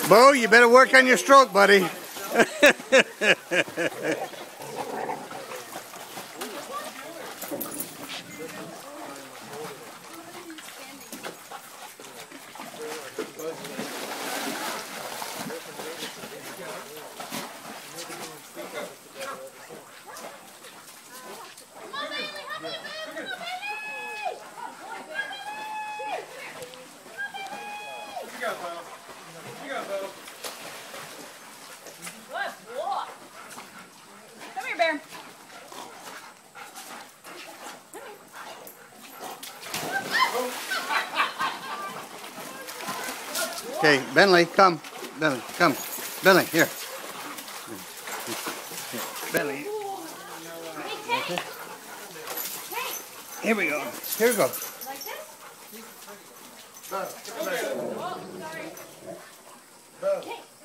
Bo, you better work on your stroke, buddy. Okay, Bentley, come. Bentley, come. Bentley, here. Bentley. Okay. Here we go. Here we go. Like this? Bo. Oh, sorry. Bo.